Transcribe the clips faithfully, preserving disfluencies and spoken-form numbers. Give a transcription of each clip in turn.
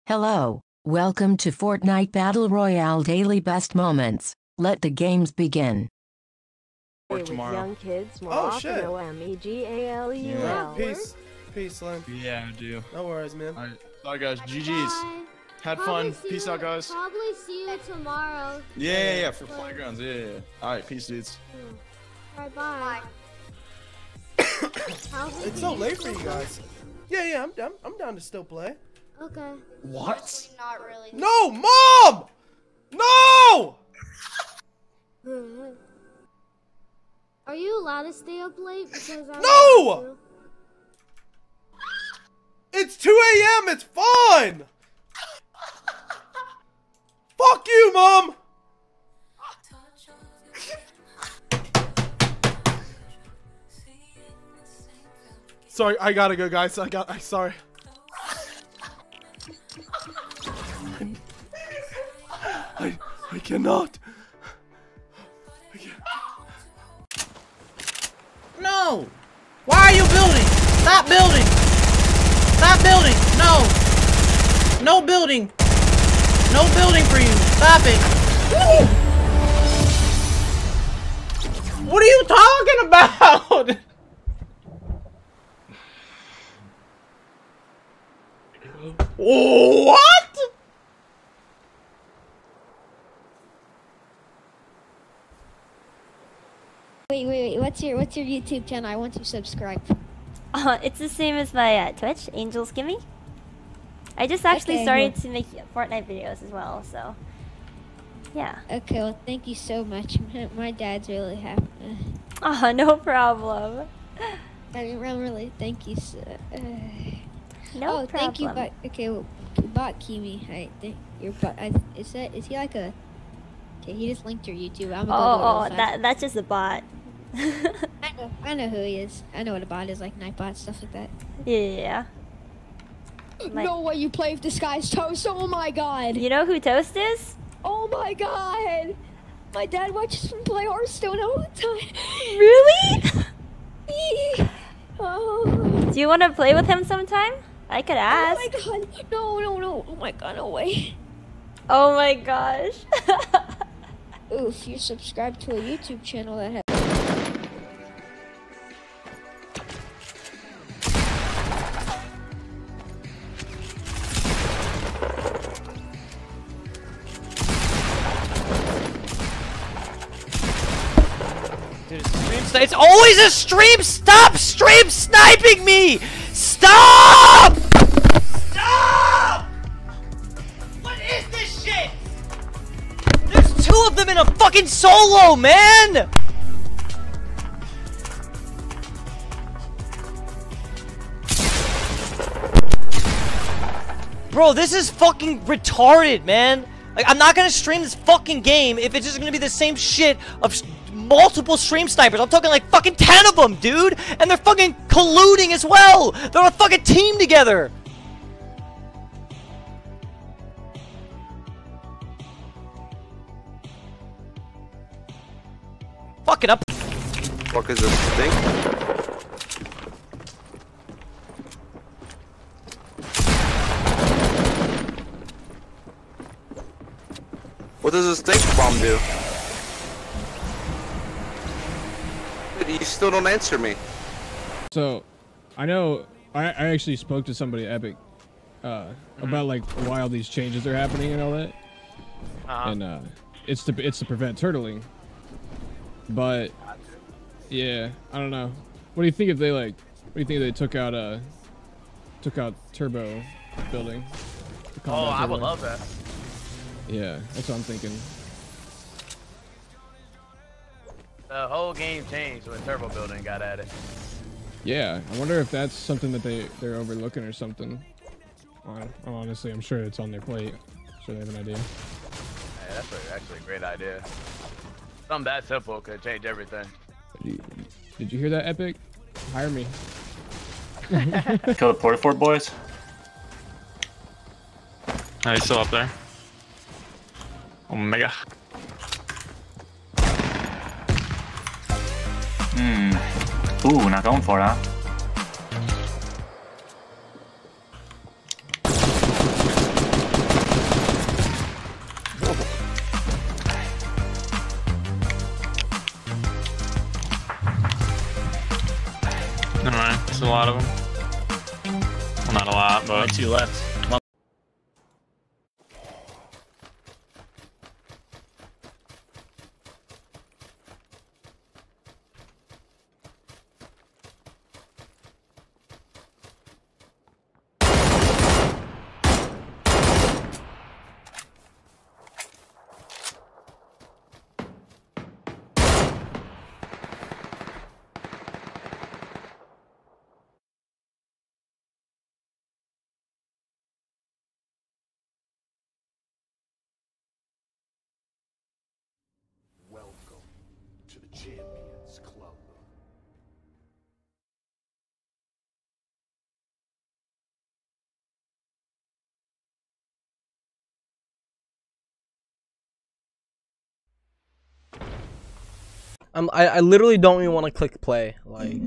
Hello, welcome to Fortnite Battle Royale Daily Best Moments. Let the games begin. Or tomorrow. Young kids more Oh, often, shit. O M E G A L U L. Yeah. Peace. Peace, Slim. Yeah, I do. No worries, man. Alright, sorry guys. G G's. Bye. Had Probably fun. see Peace you- out, guys. Probably see you tomorrow. Yeah, yeah, yeah. For playgrounds. Yeah, yeah, yeah. Alright, peace, dudes. Bye bye. It's so late for you guys. Yeah, yeah, I'm down. I'm down to still play. Okay. What? Not really. No, Mom! No! Are you allowed to stay up late? Because I No! It's two A M It's fun! Fuck you, Mom! Sorry, I gotta go, guys. I got. I sorry. I I cannot. I can't. No! Why are you building? Stop building! Stop building! No! No building! No building for you! Stop it! Woo! What are you talking about? What? Wait, wait, wait. What's your what's your YouTube channel? I want to subscribe. Uh, it's the same as my uh, Twitch, Angels Gimme. I just actually Okay, started well- to make Fortnite videos as well, so yeah. Okay, well, thank you so much. My, my dad's really happy. Oh, no problem. I mean, I'm really thank you. So, uh, No oh, problem. thank you, but okay, well, bot Kimi. I think your bot. I, is that is he like a? Okay, he just linked your YouTube. I'm gonna Oh, go oh, real fast. that that's just a bot. I know, I know who he is. I know what a bot is, like Nightbot, stuff like that. Yeah. My- No way you play with Disguised Toast. Oh my god. You know who Toast is? Oh my god. My dad watches me play Hearthstone all the time. Really? Oh. Do you want to play with him sometime? I could ask. Oh my god. No, no, no. Oh my god, no way. Oh my gosh. Ooh, if you're subscribed to a YouTube channel that has. Dude, it's, stream sni- it's always a stream! Stop stream sniping me! Stop! Stop! What is this shit? There's two of them in a fucking solo, man! Bro, this is fucking retarded, man. Like, I'm not gonna stream this fucking game if it's just gonna be the same shit of s- multiple stream snipers. I'm talking like fucking ten of them, dude! And they're fucking colluding as well! They're a fucking team together! Fuck it up. Fuck is this thing? What does this stink bomb do? You still don't answer me. So, I know I, I actually spoke to somebody at Epic uh, about like why all these changes are happening and all that, Uh-huh. and uh, it's to it's to prevent turtling. But yeah, I don't know. What do you think if they like? What do you think if they took out uh took out turbo building? the Oh, combat I would turbo? love that. Yeah, that's what I'm thinking. The whole game changed when Turbo Building got added. Yeah, I wonder if that's something that they they're overlooking or something. Well, honestly, I'm sure it's on their plate. I'm sure they have an idea. Hey, that's a, actually a great idea. Something that simple could change everything. Did you, did you hear that, Epic? Hire me. Kill the porta fort boys. Are you still up there? Omega. Hmm. Ooh, not going for it, huh? lot of them. Well, not a lot, but two left. Welcome to the Champions Club. I'm, I, I literally don't even want to click play. Like,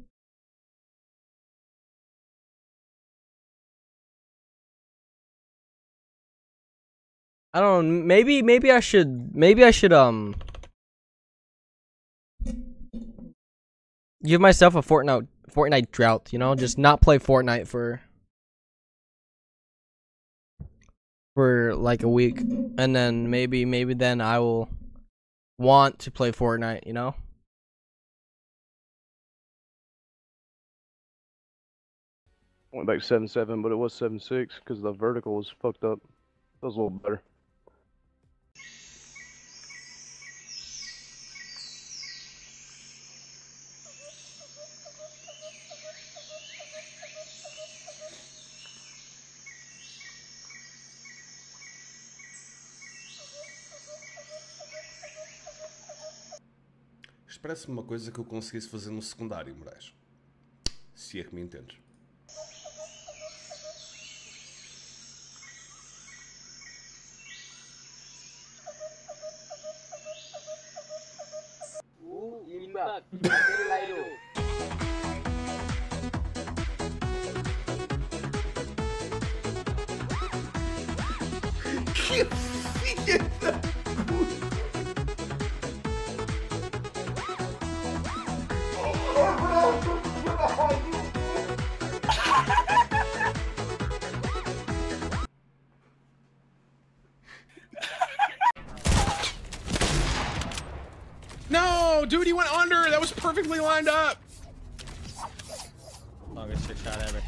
I don't know. Maybe maybe I should maybe I should um give myself a Fortnite Fortnite drought. You know, just not play Fortnite for for like a week, and then maybe maybe then I will want to play Fortnite, you know? Went back to seven seven, but it was seven six because the vertical was fucked up. That was a little better. Parece-me uma coisa que eu conseguisse fazer no secundário, Moraes. Se é que me entendes. Que filha da puta! No, dude, he went under. That was perfectly lined up. Longest trick shot ever.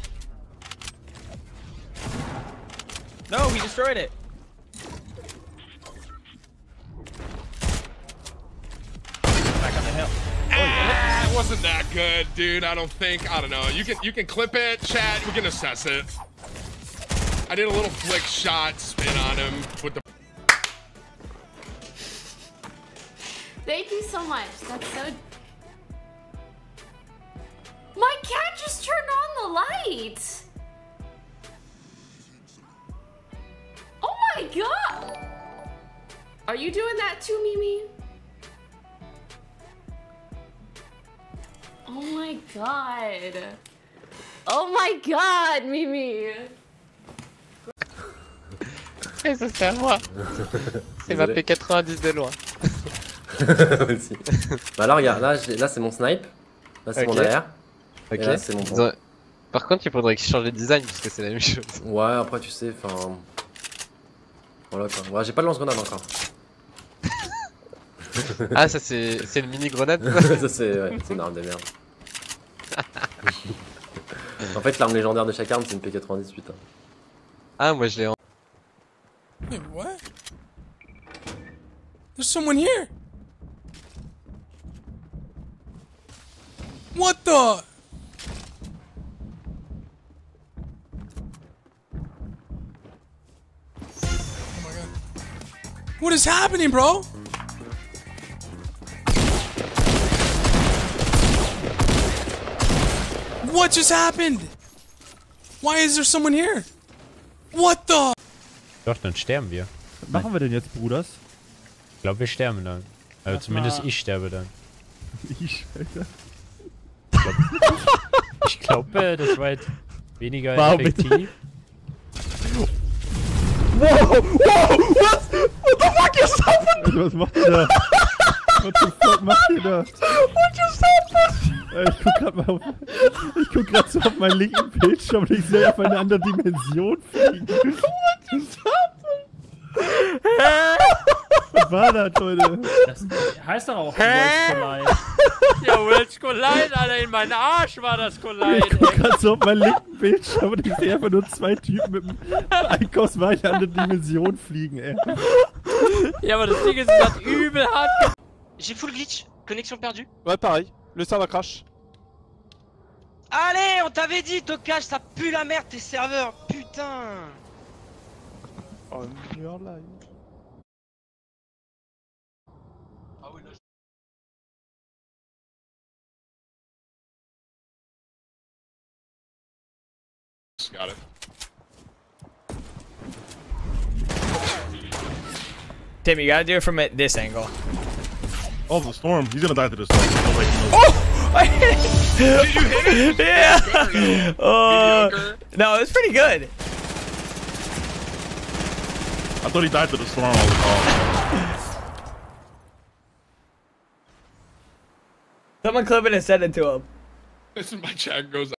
No, he destroyed it. Back on the hill. Ah, it wasn't that good, dude. I don't think. I don't know. You can you can clip it, chat. We can assess it. I did a little flick shot spin on him with the. Thank you so much. That's so. My cat just turned on the light. Oh my god! Are you doing that too, Mimi? Oh my god. Oh my god, Mimi. Et ça c'est à moi. C'est ma P quatre-vingt-dix de loin. Aussi. Bah là regarde, là, là c'est mon snipe, là c'est okay. mon A R, ok. Et là c'est mon bon. Par contre il faudrait que je change le design parce que c'est la même chose. Ouais après tu sais, enfin... Voilà quoi, ouais, j'ai pas de lance-grenade encore. Ah ça c'est le mini-grenade. Ça c'est ouais, une arme de merde. En fait l'arme légendaire de chaque arme c'est une P quatre-vingt-dix-huit. Hein. Ah moi je l'ai en... Wait, what? There's someone here! What the? Oh my god. What is happening, bro? What just happened? Why is there someone here? What the? Doch, dann sterben wir. Was machen wir denn jetzt, Bruders? Ich glaube, wir sterben dann. Also Ach, zumindest na. ich sterbe dann. Ich, Alter. Ich glaube, das war jetzt weniger Warum effektiv. Wow! Wow! What? What the fuck just happened? Alter, was macht ihr da? What the fuck macht ihr da? What just happened? Äh, ich guck grad mal auf, ich guck grad so auf meinen linken Bildschirm und ich sehe auf eine andere Dimension fliegen. Was war das, Leute? Das heißt doch auch Worlds Collide. Ja, Worlds Collide, Alter, in meinen Arsch war das Collide. Ich guck grad so auf meinen linken Bildschirm und ich sehe einfach nur zwei Typen mit einem Einkaufswagen in eine andere Dimension fliegen, ey. Ja, aber das Ding ist gerade übel hart. J'ai full glitch, connexion perdue. Ouais, pareil, le serveur crash. Allez, on t'avait dit, Tokaj, ça pue la merde tes serveurs, putain. Oh, meilleur live. Got it. Tim, you gotta do it from it, this angle. Oh, the storm. He's gonna die to this storm. Oh! I hit it! Did you hit it? Yeah! Uh, no, it was pretty good. I thought he died to the storm all the time. Someone clip it and send it to him. This is my chat goes.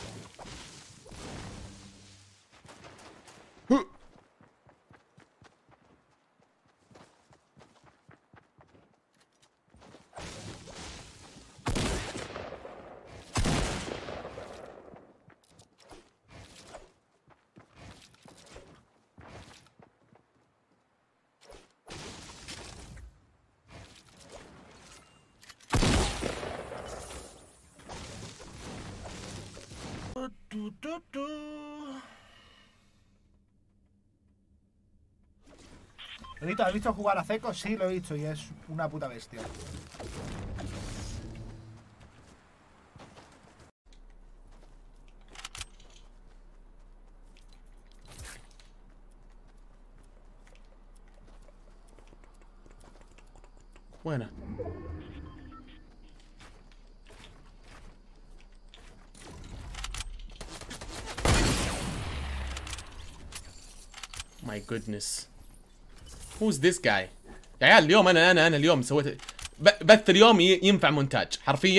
Rito, ¿has visto jugar a Zeco? Sí, lo he visto y es una puta bestia. Buena. My goodness. Who's this guy? يا عيال اليوم انا انا انا اليوم سويت بث اليوم ينفع مونتاج حرفيا.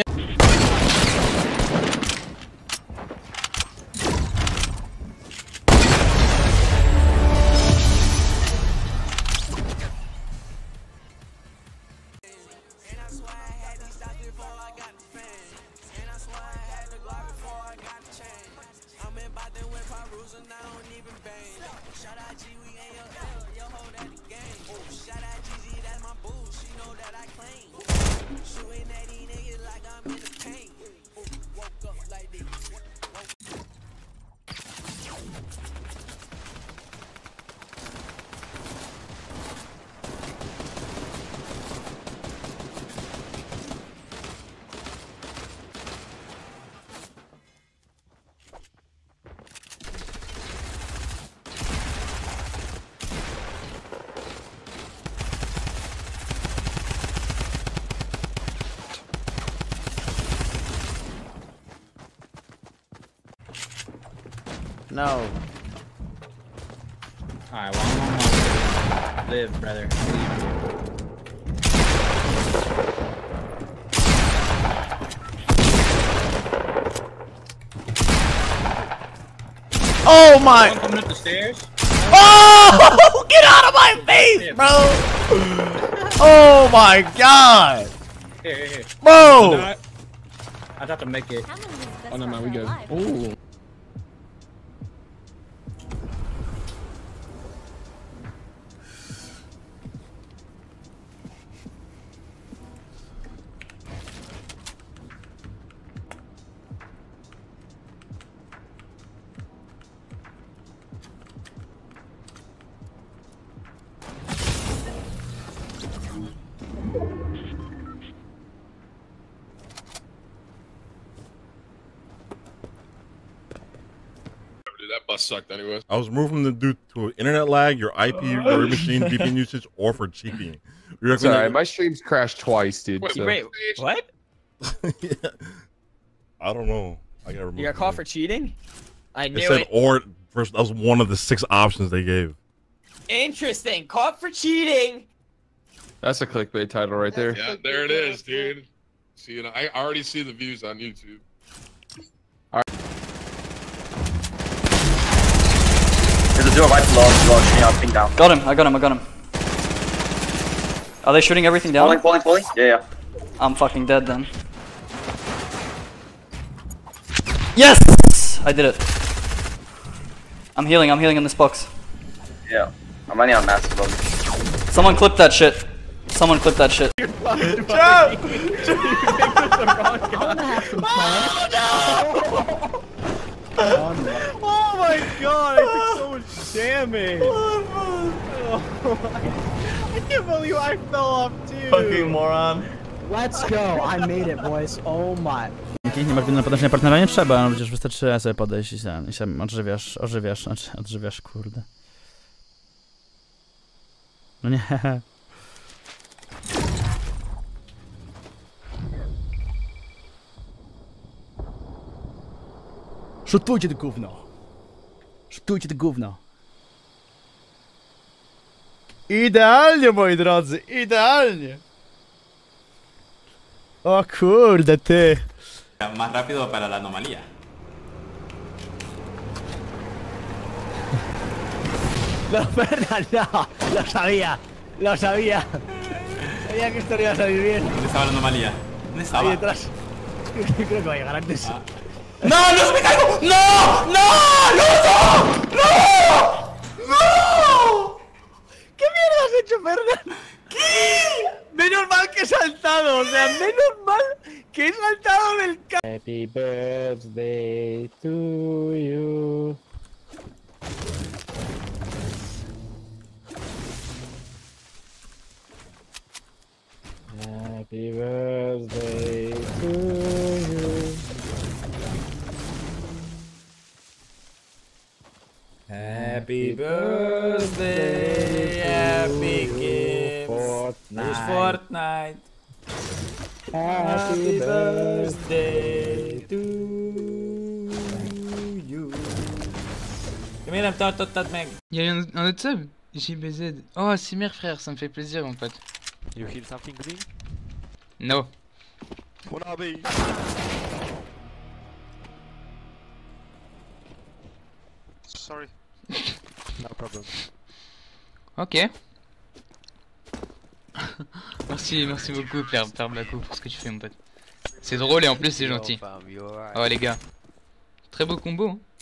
No. Alright, well, I'm almost live, brother. Oh my! Someone coming up the stairs? Oh! Get out of my face, bro! Oh my god! Here, here, here. Bro! I'd have to make it. Oh no, man, we good. Ooh. That bus sucked anyways. I was moving the dude to internet lag, your I P, your machine, V P N usage, or for cheating. It's alright, my streams crashed twice, dude. Wait, so. wait, what? Yeah. I don't know. I gotta remove You got caught for cheating? I knew it. Said it. or first. That was one of the six options they gave. Interesting. Caught for cheating. That's a clickbait title right there. Yeah, there it is, dude. See, and I already see the views on YouTube. There's a duo right below, below, shooting out, ping down. Got him, I got him, I got him. Are they shooting everything down? Falling, falling, falling? Yeah, yeah. I'm fucking dead then. Yes! I did it. I'm healing, I'm healing in this box. Yeah. I'm running on massive load. Someone clip that shit. Someone clip that shit. Joe! Joe, you picked the wrong guy. I wanna have some fun. Oh, no. Oh my god, I took so much damage. Oh my. I can't believe I fell off too. Fucking moron. Let's go, I made it, boys. Oh my. Nie masz winy na podnoszenie partnera, nie trzeba, no przecież wystarczy sobie podejść i się, i się odżywiasz, ożywiasz, znaczy odżywiasz, kurde. No nie. Szutujcie to gówno. Szutujcie to gówno. Idealnie, moi drodzy, idealnie. O kurde, ty. Más rápido para la anomalía. No, Fernan, no. Lo sabía. Lo sabía. Sabía que esto no iba a salir bien. ¿Dónde estaba la anomalía? ¿Dónde estaba? Ahí detrás. Creo que va a llegar antes. Ah. ¡No! ¡No se me caigo! ¡No! ¡No! ¡No! ¡No! ¡No! ¿Qué mierda has hecho, Fernan? ¿Qué? Menos mal que he saltado, o sea, menos mal que he saltado del ca... Happy birthday to you. Happy birthday to you. Happy birthday, happy games. Fortnite. Fortnite. Happy birthday to you. Combien de temps t'as t'as mec? Y'a un, un autre sub? J B Z. Oh, Simer frère, ça me fait plaisir mon pote. You heal something green? No. Sorry. No problem. Ok. Merci, merci beaucoup Père, Père Blacko pour ce que tu fais mon pote. C'est drôle et en plus c'est gentil. Oh les gars. Très beau combo hein.